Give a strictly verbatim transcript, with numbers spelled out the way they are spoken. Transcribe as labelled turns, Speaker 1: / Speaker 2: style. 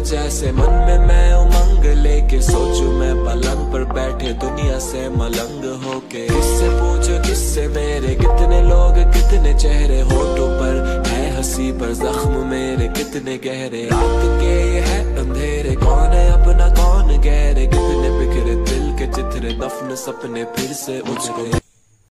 Speaker 1: जैसे मन में मैं उमंग लेके सोचूं मैं पलंग पर बैठे दुनिया से मलंग होके। किससे पूछो किससे मेरे कितने लोग कितने चेहरे, होठों पर है हंसी पर जख्म मेरे कितने गहरे। रात के ये है अंधेरे, कौन है अपना कौन गहरे, कितने बिखरे दिल के चित्रे, दफन सपने फिर से उजरे।